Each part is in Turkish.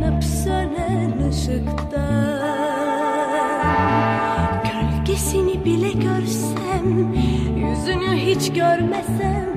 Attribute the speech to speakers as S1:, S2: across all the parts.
S1: yanıp sönen ışıktan. Gölgesini bile görsem, yüzünü hiç görmesem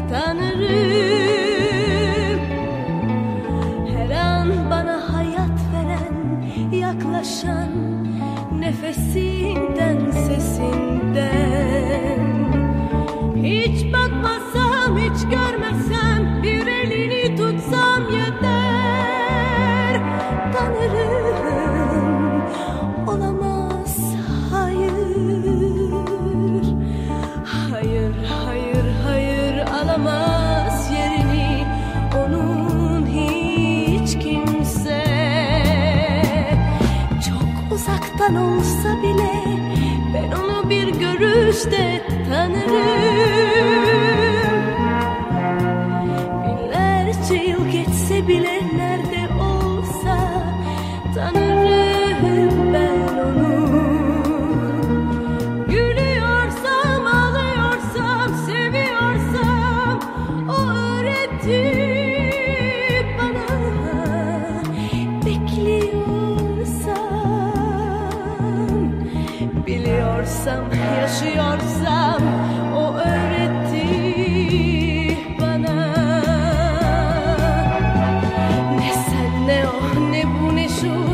S1: tanırım. Her an bana hayat veren, yaklaşan nefesinden, sesinden. Hiç bakmasam, hiç görmesem, bir elini tutsam yeter. Tanırım, olamaz, hayır. Hayır, hayır, hayır, alamaz yerini onun hiç kimse. Çok uzaktan olsa bile ben onu bir görüşte tanırım. Binlerce yıl geçse bile nerede olsa tanırım ben onu. Gülüyorsam, ağlıyorsam, seviyorsam o öğretti bana. Bekliyorsam, biliyorsam, yaşıyorsam o öğretti bana. Ne sen, ne o, ne bu, ne şu,